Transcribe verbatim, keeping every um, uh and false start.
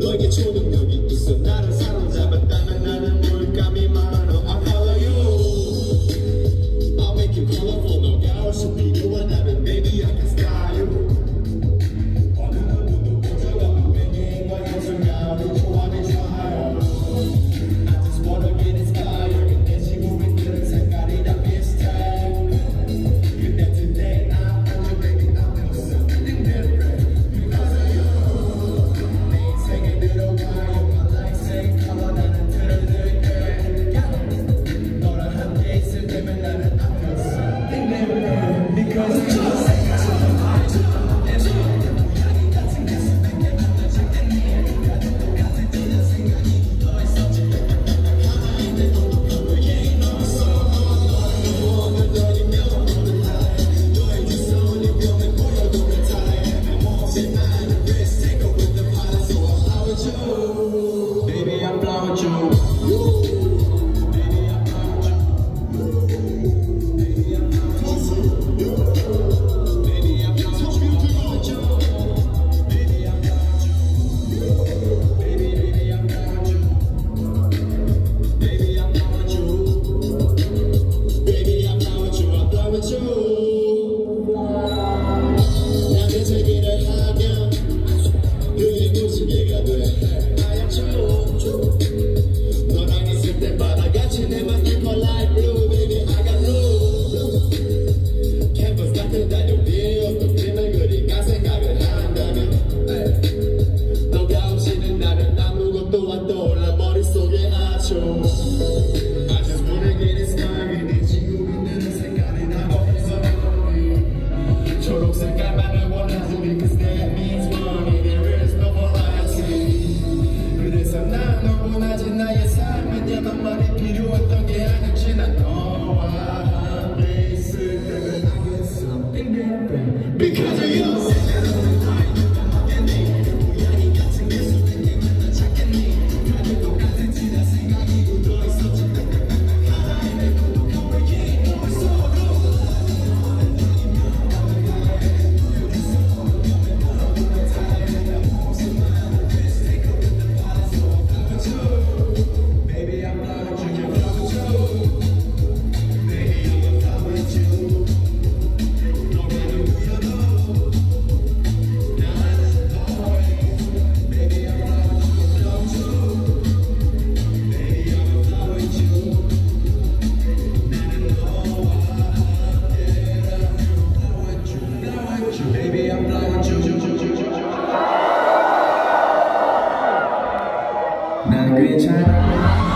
너에게 초능력이 있어 나를 사로잡았다면 나는 물감이 많아 I follow you I'll make you colorful 너가 올수 필요한 나는 baby I can style you 어느 누구도 보자가 배경과 연습가를 좋아해 좋아요 I just wanna get inspired 내 지구인들은 색깔이 다 비슷해 근데 today I found you baby I feel something different because of you 내 인생에 들어가 You're my life same color 나는 들어들게 너랑 함께 있을 때면 나는 I feel something different because of you Baby, I'm fly with you. Baby, I'm fly with you. Baby, I'm fly with you. Baby, I'm fly with you. Baby, I'm fly with you. Baby, baby, I'm fly with you. Baby, I'm fly with you. Baby, I'm fly with you. I'm fly with you. 나의 세계를 하면 그의 무지개가 돼. 너랑 있을 때마다 같이 내 맘 keep my life blue baby I got love 캔버스 같은 달력 위에 어떤 그림을 그릴까 생각을 한다면 너가 없이는 나는 아무것도 안 떠올라 머릿속에 아초 I just wanna get inspired 내 지구인들은 색깔이 다 없어 초록 색깔만을 원하지 because that means money there is no variety 그래서 난 너무나지 나의 삶은 야만만이 필요했던 게 아닐지 난 너와 함께 있을 때는 I get something different because of you Baby, I'm flying you. 난 괜찮아.